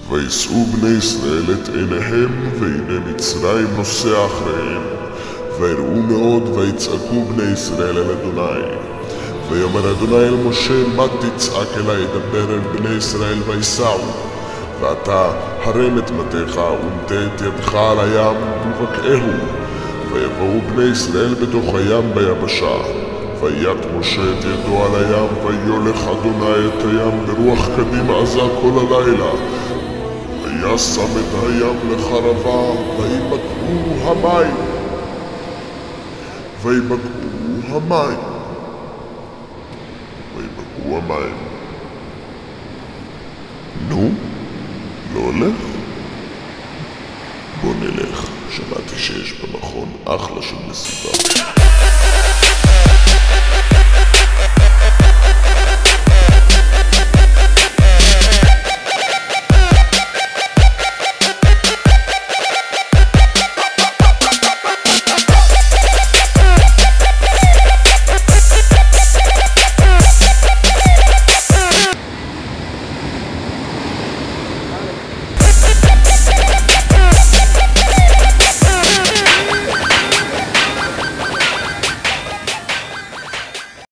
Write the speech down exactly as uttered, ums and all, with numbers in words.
וישאו בני ישראל את עיניהם, והנה מצרים נוסע אחריהם. ויראו מאוד, ויצעקו בני ישראל אל אדוני. ויאמר אדוני אל משה, מה תצעק אלי? דבר אל בני ישראל ויסעו. ואתה הרם את מטך, ומטה את ידך על הים, ובקעהו. ויבואו בני ישראל בתוך הים ביבשה. ויט משה את ידו על הים, ויולך אדוני את הים ברוח קדים עזה כל הלילה. וישם את הים לחרבה, ויבקעו המים. ויבקעו המים. ויבקעו המים.